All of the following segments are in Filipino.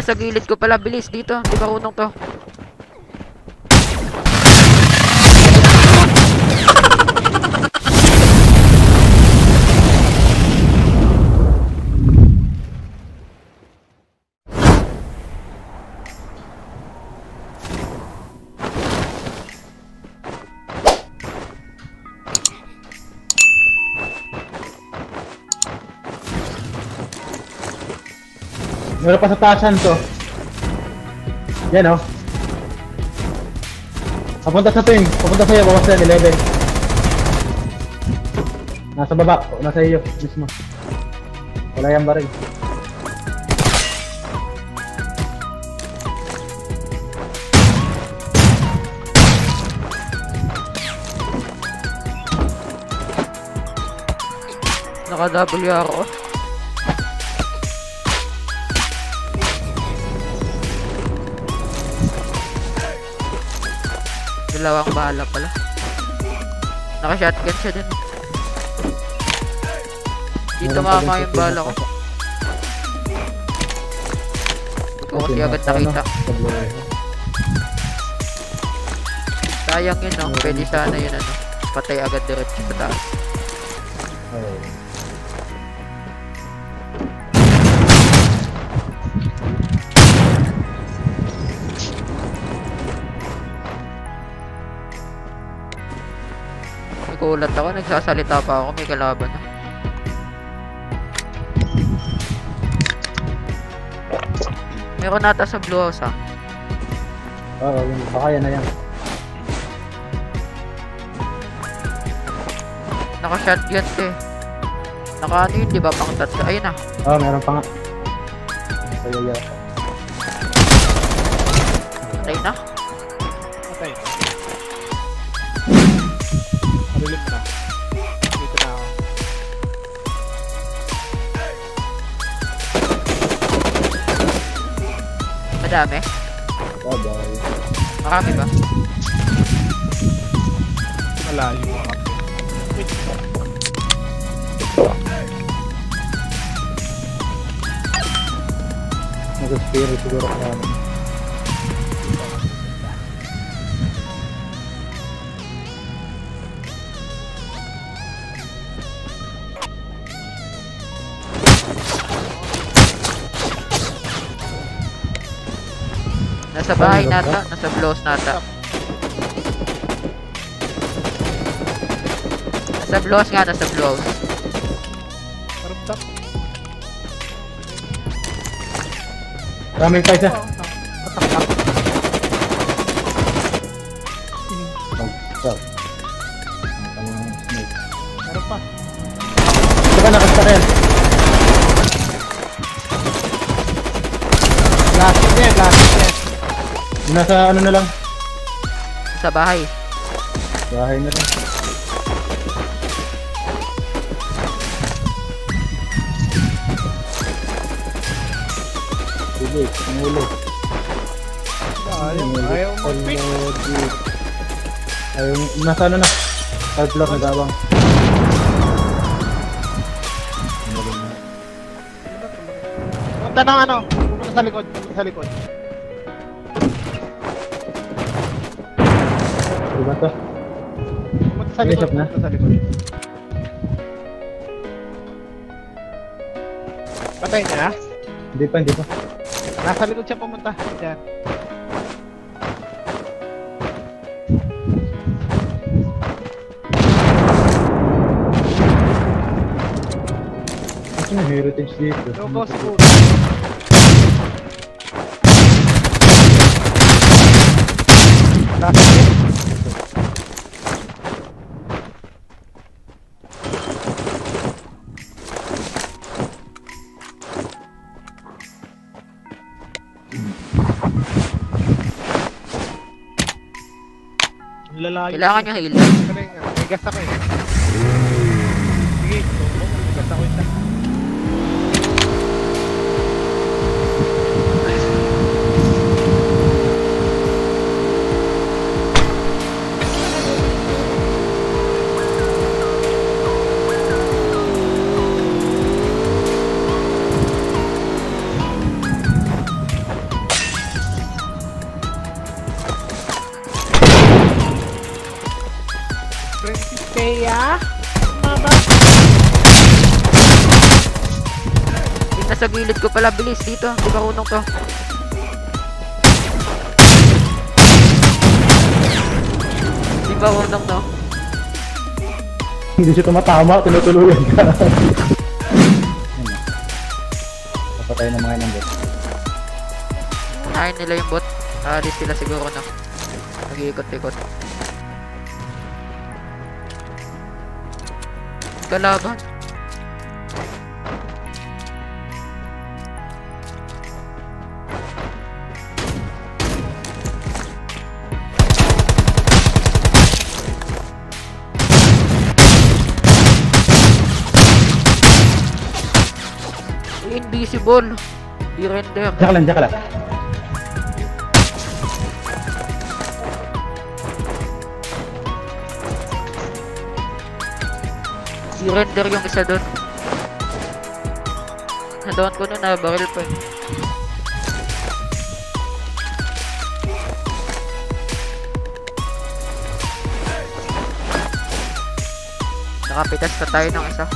Nasa gilid ko pala. Bilis dito. Di marunong to. Meron pa sa taasan to. Yan oh. Papunta sa ping. Papunta sa'yo. Bawas yan. 11. Nasa baba. Nasa iyo. Mismo. Wala yung baril. Naka-W ako. Dalawang bala pala. Naka-shotgun siya dun. Dito mama yung bala ko. Hindi ko kasi agad nakita. Sayang yun no. Pwede sana yun ano. Patay agad diretso sa taas. Nagulat ako, nagsasalita pa ako, may kalaban na. Meron nata sa blue house ha. Oo, baka yan na yan. Naka-shotgun eh. Naka ano yun, diba? Pang tatlo. Ayun na. Oo, meron pa nga. Kaya yata. Patay na. Patay. Marulim na. Dito na ako. Madami. Bye-bye. Marami ba? Malayo mga kapit. Wait. Nag-spirit siguro ka naman. Nasa bahay nata, nasa blows nata. Nasa blows nga, nasa blows. Parumtak. Raming pa isa. Pataktak. Stop. Snake. Meron pa. Ito ba nakastarel? Lasting yan, lasting yan. Nasa ano na lang? Sa bahay. Bahay na lang. Sige, ang ulo. Ayaw mag-pick. Ayaw, nasa ano na? Third floor, nagawang. Punta ng ano, pumunta sa likod, pumunta sa likod. Diba to? Pumunta sa May likod, shop na? pumunta sa likod. Patay niya? Hindi pa, hindi pa. Nasa likod siya pumunta. Diyan. Kasi may heritage dito. Go siguro. Lasting yan. Ang lalayo. Kailangan niya heal. May gas ako eh. Sige, may gas ako isa. Leia? Mama? Yung nasa gilid ko pala, bilis dito. Di ba unong to? Di ba unong to? Hindi siya tumatama, tinutuluyan ka. Napatay na mga nandun. Unahin nila yung bot. Alis sila siguro na. Nag-iikot-ikot. Kalaban. Invisible. I-render. Diyan ka lang, diyan ka lang. I-render yung isa doon. Nadoon ko nun na barrel pa eh. Nakapitas na tayo ng isa.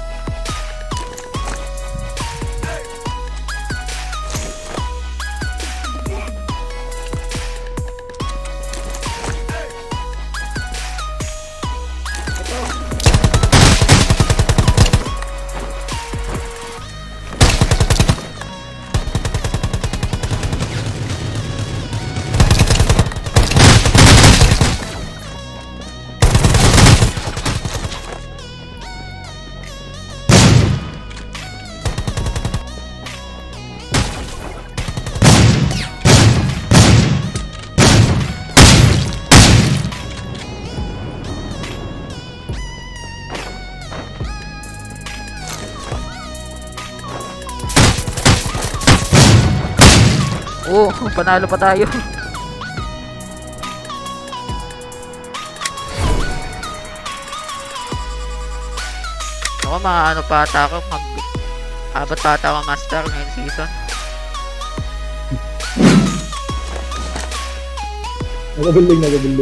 Oh, panalo pa tayo. Ako ano pa ata ako, abot pa ata ako master ngayong season. Nagabuling.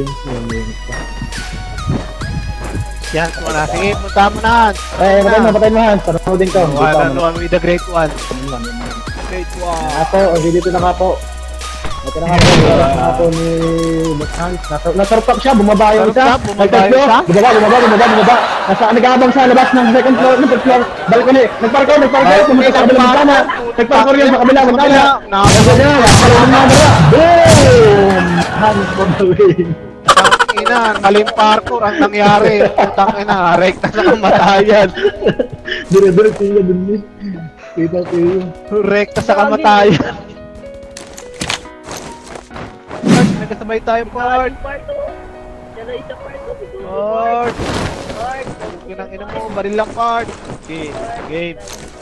Yan, wala. Sige, punta mo na. Ay, patay mo Hans. Panoodin ko. One with the great one. Great one. Ako, dito na nga po. Ito na nga po, oras na po ni Hans. Nasarpak siya, bumaba yung isa. Bumaba. Nag-aabang sa labas ng second floor, third floor. Balcony, nagparkour, pumunta sa kabilang bintana. Nagparkour yun sa kabilang bintana. Nakakalawang na dala. Boom! Hans for the win. Ina, maling parkour ang nangyari. Putang ina, rekta sa kamatayan. Dire-diretso siya dun eh. Kita ko yun. Rekta sa kamatayan. Nagkasabay tayo, Port. Port. Ina mo, baril lang, Port. Okay, game.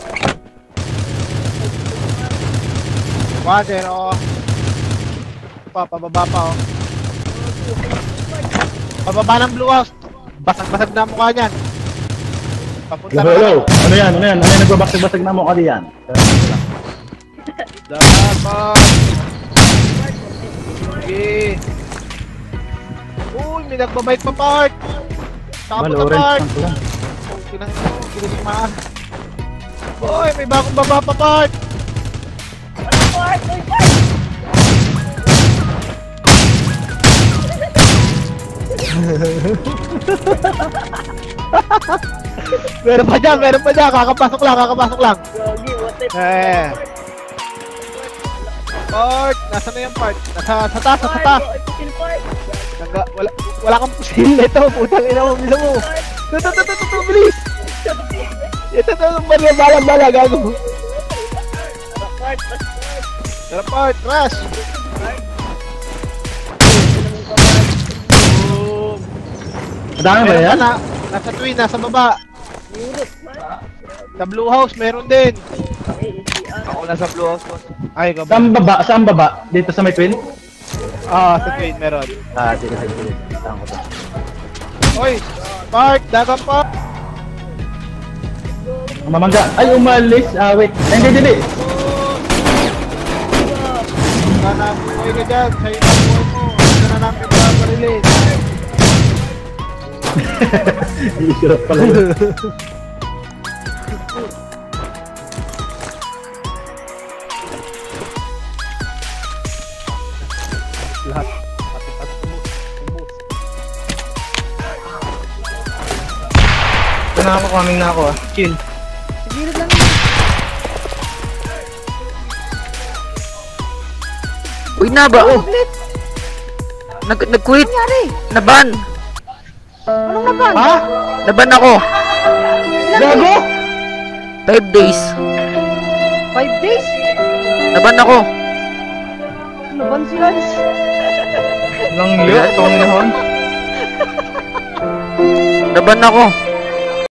1-0. Pababa pa, oh. Pababa ng blue house. Basag-basag na mukha niyan. Papunta na. Hello. Ano yan? Ano yung nagbabasag-basag na mukha diyan? Dapat. Okay. Uy, may nagbabike pa, Part. Tapos na, Part. Kinang ito, kinis maan. Uy, may bagong baba pa, Part. Meron pa dyan, kakapasok lang. Part, nasa na yung part? Sa taas. Wala kang pusil ito, putang ina mo, bila mo. Ito, bilis. Ito, bala, gago. Tara, Part, rush. Madami ba yan? Nasa twin, nasa baba. Sa blue house, meron din. Ako nasa blue house. Ay, Saan baba? Dito sa may twin? Sa twin, meron. Sige. Saan ko to? Oy, Part, dagang pa. Mamangga. Ay, umalis. Wait. Hindi. Sana buhay ka dyan, sa'yo na buhay mo. Hindi na namin paparilin. Isirap pala yun. Lahat. Pati tumus. Ito na ako, coming na ako ah. Chill. Sigilid lang yun. Uy, naba! Oh! Ulit. Nag-quit! Nangyari? Naban! Anong naban? Ha? Naban ako! Gago? 5 days. 5 days? Naban ako! Naban si Lance. Lang yun, itong nahon. Naban ako!